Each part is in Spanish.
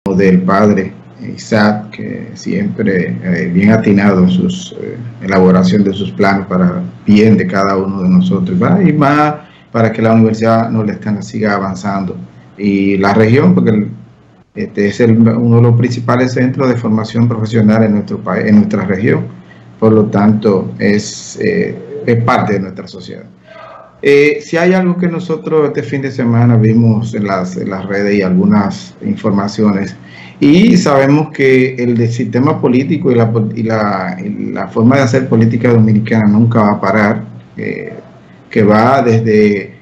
del padre Isaac, que siempre bien atinado en sus elaboración de sus planos para bien de cada uno de nosotros, ¿va? Y más para que la universidad nordestana siga avanzando y la región, porque este es uno de los principales centros de formación profesional en nuestro país, en nuestra región. Por lo tanto, es parte de nuestra sociedad. Si hay algo que nosotros este fin de semana vimos en las redes y algunas informaciones, y sabemos que el sistema político y la forma de hacer política dominicana nunca va a parar, que va desde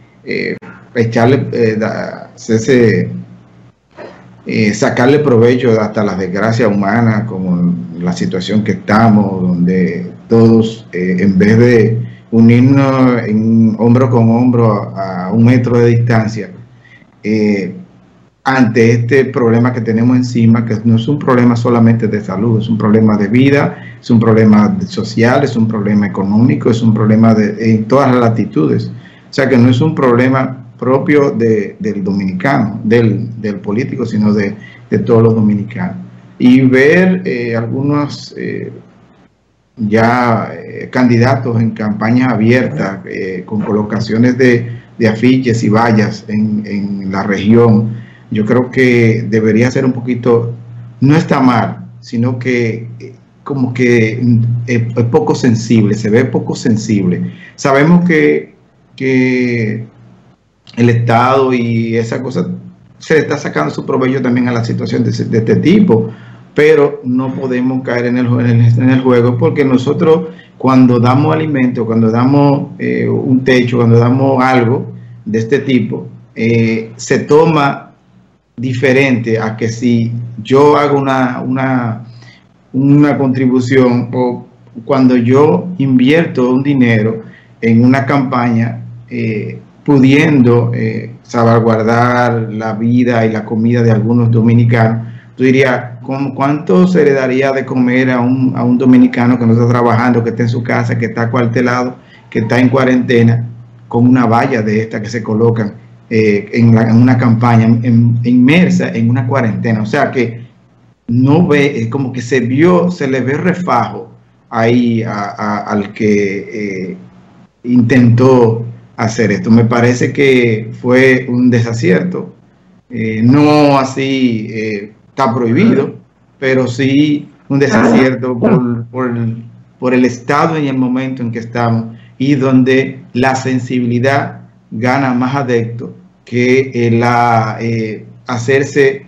sacarle provecho hasta las desgracias humanas, como la situación que estamos, donde todos, en vez de unirnos hombro con hombro a 1 metro de distancia, ante este problema que tenemos encima, que no es un problema solamente de salud, es un problema de vida, es un problema social, es un problema económico, es un problema en todas las latitudes. O sea que no es un problema propio del dominicano, del político, sino de todos los dominicanos. Y ver algunos candidatos en campañas abiertas, con colocaciones de afiches y vallas en la región, yo creo que debería ser un poquito, no está mal, sino que como que es poco sensible, se ve poco sensible. Sabemos que el Estado y esa cosa se le está sacando su provecho también a la situación de este tipo, pero no podemos caer en el juego, porque nosotros cuando damos alimento, cuando damos un techo, cuando damos algo de este tipo, se toma diferente a que si yo hago una contribución, o cuando yo invierto un dinero en una campaña, pudiendo salvaguardar la vida y la comida de algunos dominicanos. Tú dirías, ¿cuánto se le daría de comer a un dominicano que no está trabajando, que está en su casa, que está acuartelado, que está en cuarentena, con una valla de estas que se colocan en una campaña inmersa en una cuarentena? O sea que no ve, como que se le ve refajo ahí al que intentó hacer esto. Me parece que fue un desacierto, no así está prohibido, pero sí un desacierto por el estado y el momento en que estamos, y donde la sensibilidad gana más adepto que hacerse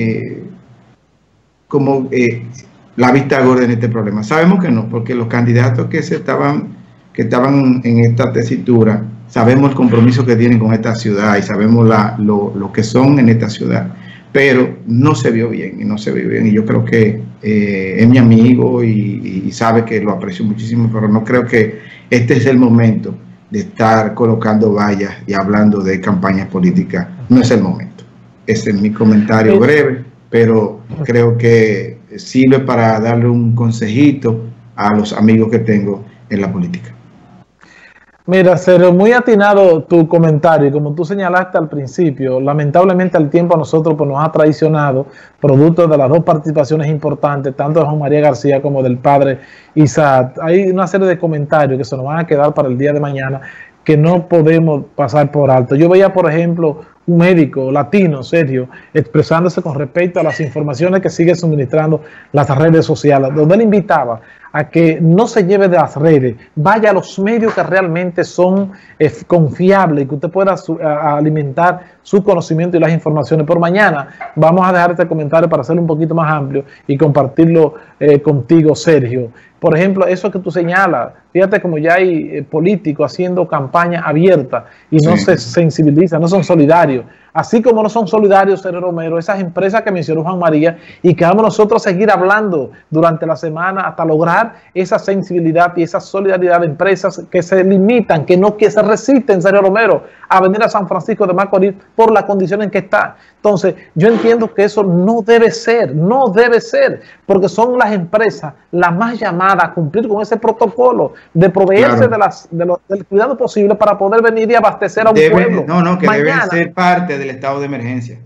como la vista gorda en este problema. Sabemos que no, porque los candidatos que estaban en esta tesitura, sabemos el compromiso que tienen con esta ciudad y sabemos lo que son en esta ciudad, pero no se vio bien, y yo creo que es mi amigo y sabe que lo aprecio muchísimo, pero no creo que este es el momento de estar colocando vallas y hablando de campañas políticas. No es el momento. Ese es mi comentario breve, pero creo que sirve para darle un consejito a los amigos que tengo en la política. Mira, Sergio, muy atinado tu comentario, y como tú señalaste al principio, lamentablemente el tiempo a nosotros pues, nos ha traicionado, producto de las dos participaciones importantes, tanto de Juan María García como del padre Isaac. Hay una serie de comentarios que se nos van a quedar para el día de mañana que no podemos pasar por alto. Yo veía, por ejemplo, un médico latino, Sergio, expresándose con respecto a las informaciones que sigue suministrando las redes sociales, donde él invitaba a que no se lleve de las redes, vaya a los medios que realmente son confiables y que usted pueda alimentar su conocimiento y las informaciones. Por mañana vamos a dejar este comentario para hacerlo un poquito más amplio y compartirlo contigo, Sergio. Por ejemplo, eso que tú señalas, fíjate como ya hay políticos haciendo campaña abierta y no se sensibilizan, no son solidarios. Así como no son solidarios, Sergio Romero, esas empresas que mencionó Juan María, y que vamos nosotros a seguir hablando durante la semana hasta lograr esa sensibilidad y esa solidaridad de empresas que se limitan, que se resisten, Sergio Romero, a venir a San Francisco de Macorís por la condición en que está. Entonces, yo entiendo que eso no debe ser, porque son las empresas las más llamadas a cumplir con ese protocolo de proveerse del cuidado posible para poder venir y abastecer a un pueblo. Que deben ser parte del estado de emergencia.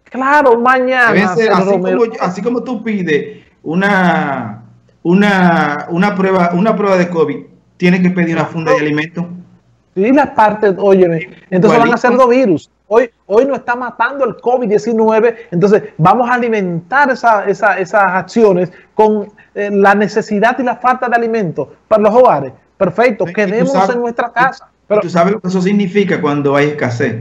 Claro, mañana. Así como tú pides una prueba de COVID, tienes que pedir una funda de alimentos. Sí, las partes, óyeme, entonces van a ser dos virus. Hoy nos está matando el COVID-19, entonces vamos a alimentar esas acciones con la necesidad y la falta de alimentos para los hogares. Perfecto, quedémonos en nuestra casa. Pero tú sabes lo que eso significa cuando hay escasez.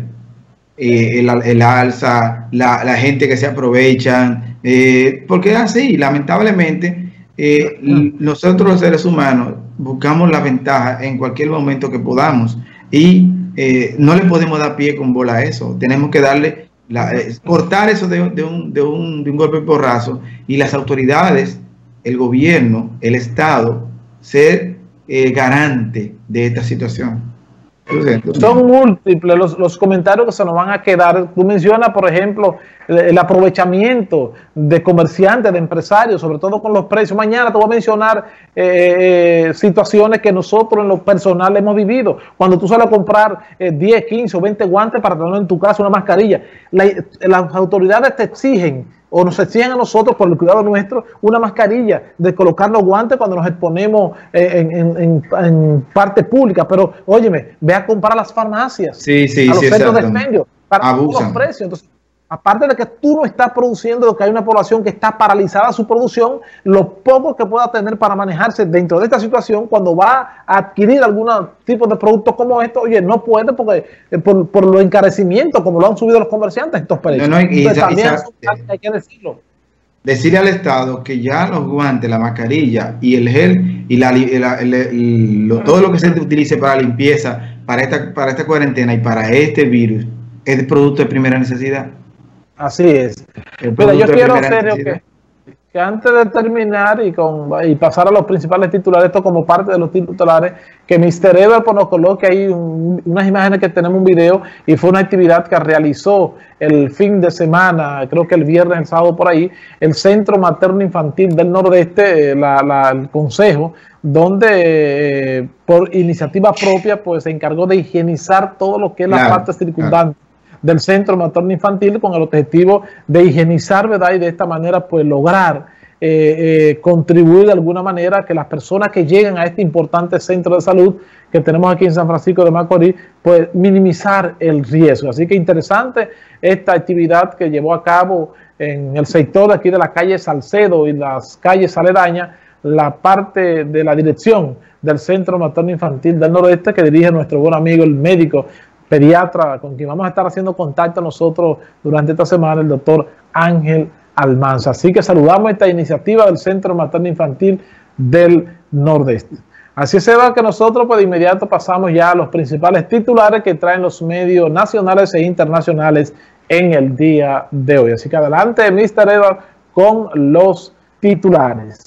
El alza, la gente que se aprovechan, porque es así, lamentablemente, nosotros los seres humanos buscamos la ventaja en cualquier momento que podamos y no le podemos dar pie con bola a eso. Tenemos que darle, cortar eso de un golpe porrazo, y las autoridades, el gobierno, el Estado, ser garante de esta situación. Son múltiples los comentarios que se nos van a quedar. Tú mencionas, por ejemplo, el aprovechamiento de comerciantes, de empresarios, sobre todo con los precios. Mañana te voy a mencionar situaciones que nosotros en lo personal hemos vivido. Cuando tú sales a comprar 10, 15 o 20 guantes para tener en tu casa una mascarilla, las autoridades te exigen, o nos exigen a nosotros, por el cuidado nuestro, una mascarilla, de colocar los guantes cuando nos exponemos en parte pública. Pero, óyeme, ve a comprar a las farmacias, a los centros de expendio, para todos los precios. Entonces, aparte de que tú no estás produciendo, de que hay una población que está paralizada su producción, lo poco que pueda tener para manejarse dentro de esta situación, cuando va a adquirir algún tipo de productos como estos, oye, no puede porque por los encarecimientos, como lo han subido los comerciantes, estos precios. Hay que decirlo. Decirle al Estado que ya los guantes, la mascarilla y el gel y todo lo que se utilice para limpieza, para esta cuarentena y para este virus, es producto de primera necesidad. Así es. Pero yo quiero, Sergio, que antes de terminar y pasar a los principales titulares, esto como parte de los titulares, que Mr. Edward nos coloque ahí unas imágenes, que tenemos un video, y fue una actividad que realizó el fin de semana, creo que el viernes, el sábado por ahí, el Centro Materno Infantil del Nordeste, el Consejo, donde por iniciativa propia pues se encargó de higienizar todo lo que es la parte circundante del Centro Materno Infantil, con el objetivo de higienizar, ¿verdad? Y de esta manera pues lograr contribuir de alguna manera a que las personas que lleguen a este importante centro de salud que tenemos aquí en San Francisco de Macorís, pues minimizar el riesgo. Así que interesante esta actividad que llevó a cabo en el sector de aquí de la calle Salcedo y las calles aledañas, la parte de la dirección del Centro Materno Infantil del Noroeste, que dirige nuestro buen amigo, el médico pediatra, con quien vamos a estar haciendo contacto nosotros durante esta semana, el doctor Ángel Almanza. Así que saludamos esta iniciativa del Centro Materno Infantil del Nordeste. Así se va que nosotros pues de inmediato pasamos ya a los principales titulares que traen los medios nacionales e internacionales en el día de hoy. Así que adelante, Mr. Edward, con los titulares.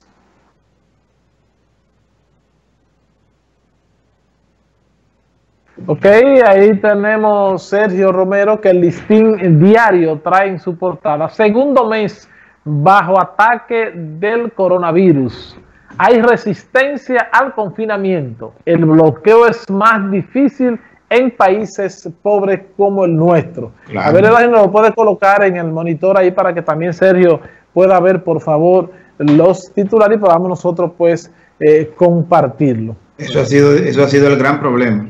Ok, ahí tenemos Sergio Romero, que el Listín Diario trae en su portada: segundo mes bajo ataque del coronavirus. Hay resistencia al confinamiento. El bloqueo es más difícil en países pobres como el nuestro. Claro. A ver, Eladio, nos lo puede colocar en el monitor ahí para que también Sergio pueda ver, por favor, los titulares y podamos nosotros pues compartirlo. Eso ha sido el gran problema.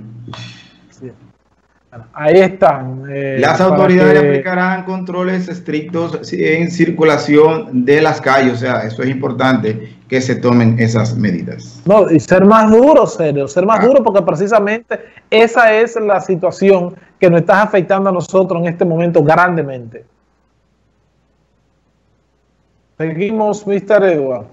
Ahí están. Las autoridades aplicarán controles estrictos en circulación de las calles. O sea, eso es importante que se tomen esas medidas. No, y ser más duro, Sergio, ser más duro, porque precisamente esa es la situación que nos está afectando a nosotros en este momento grandemente. Seguimos, Mr. Edward.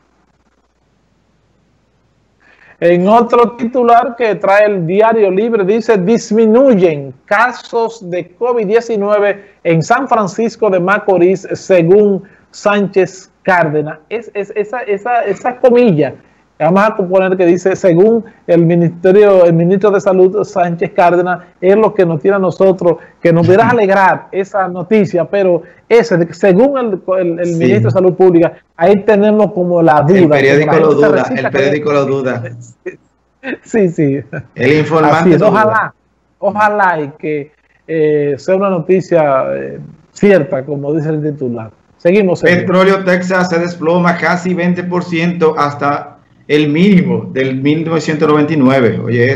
En otro titular que trae el Diario Libre, dice: disminuyen casos de COVID-19 en San Francisco de Macorís, según Sánchez Cárdenas. Esa comilla, vamos a poner que dice, según el ministro de Salud, Sánchez Cárdenas, es lo que nos tiene a nosotros, que nos deberá alegrar esa noticia, pero según el ministro de Salud Pública, ahí tenemos como la duda. El periódico lo duda. Sí, sí. El informante. Ojalá y que sea una noticia cierta, como dice el titular. Seguimos. Petróleo Texas se desploma casi 20% hasta el mínimo del 1999. Oye,